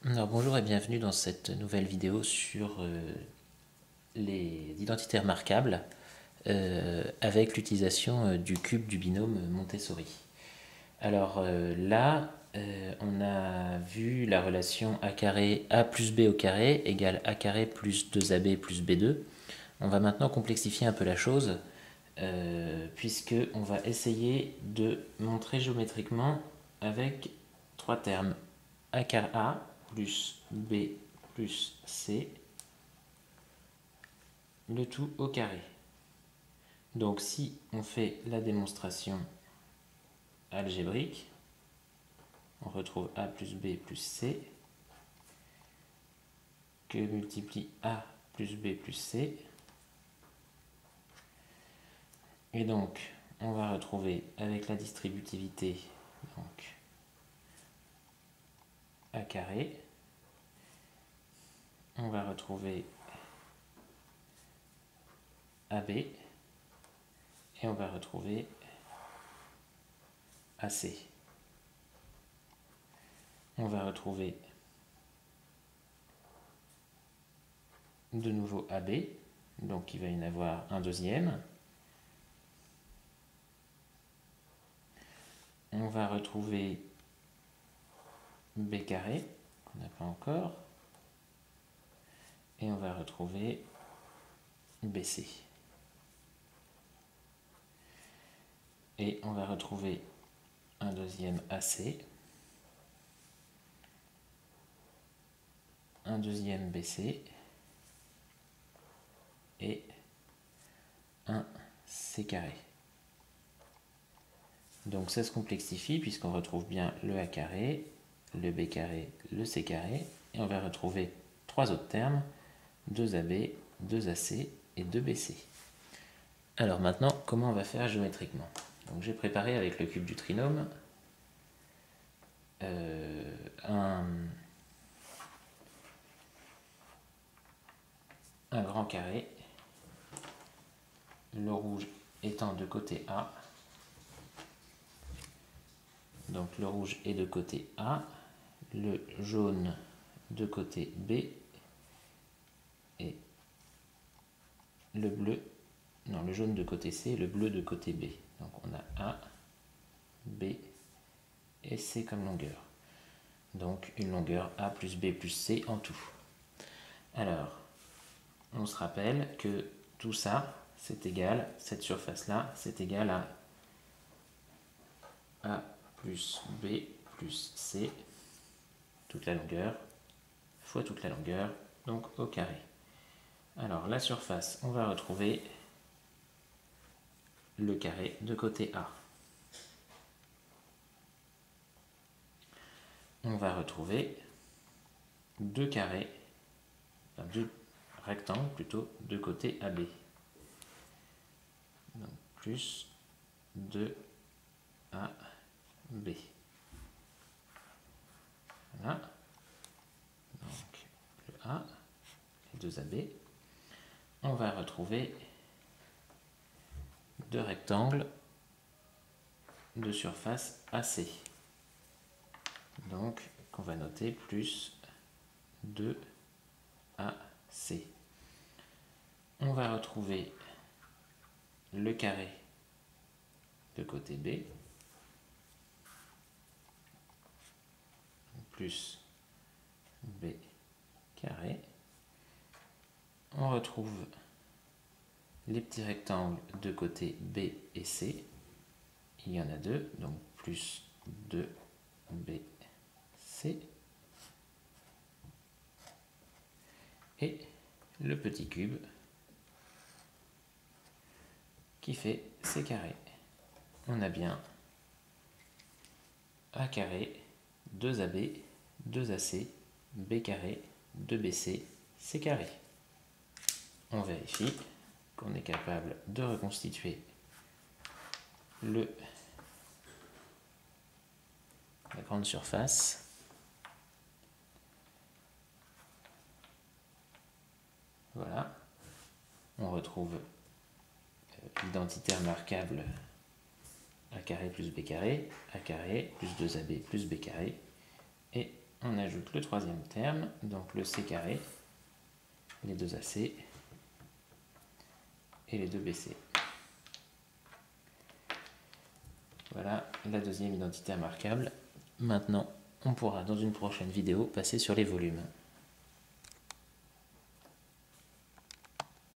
Alors bonjour et bienvenue dans cette nouvelle vidéo sur les identités remarquables avec l'utilisation du cube du binôme Montessori. Alors là, on a vu la relation a carré a plus b au carré égale a carré plus 2ab plus b2. On va maintenant complexifier un peu la chose puisque on va essayer de montrer géométriquement avec trois termes a carré a plus b plus c, le tout au carré. Donc si on fait la démonstration algébrique, on retrouve a plus b plus c, que multiplie a plus b plus c. Et donc, on va retrouver avec la distributivité donc, a carré. On va retrouver AB et on va retrouver AC. On va retrouver de nouveau AB, donc il va y en avoir un deuxième. On va retrouver B carré, qu'on n'a pas encore, et on va retrouver BC. Et on va retrouver un deuxième AC, un deuxième BC et un C carré. Donc ça se complexifie puisqu'on retrouve bien le A carré, le B carré, le C carré, et on va retrouver trois autres termes, 2AB, 2AC et 2BC. Alors maintenant, comment on va faire géométriquement? Donc j'ai préparé avec le cube du trinôme un grand carré, le rouge étant de côté A. Donc le rouge est de côté A, le jaune de côté B et le bleu, non, le jaune de côté C et le bleu de côté B. Donc on a A, B et C comme longueur. Donc une longueur A plus B plus C en tout. Alors, on se rappelle que tout ça, c'est égal, cette surface-là, c'est égal à A plus B plus C, toute la longueur, fois toute la longueur, donc au carré. Alors la surface, on va retrouver le carré de côté A. On va retrouver deux carrés, enfin deux rectangles plutôt, de côté AB. Donc plus 2AB. Voilà. Donc le A et 2AB. On va retrouver deux rectangles de surface AC. Donc qu'on va noter plus 2AC. On va retrouver le carré de côté B plus B carré. On retrouve les petits rectangles de côté B et C. Il y en a deux, donc plus 2BC. Et le petit cube qui fait C carré. On a bien A carré, 2AB, 2AC, B carré, 2BC, C carré. On vérifie qu'on est capable de reconstituer la grande surface. Voilà. On retrouve l'identité remarquable A carré plus B carré, A carré plus 2AB plus B carré, et on ajoute le troisième terme, donc le C carré, les deux AC et les deux BC. Voilà la deuxième identité remarquable. Maintenant, on pourra dans une prochaine vidéo passer sur les volumes.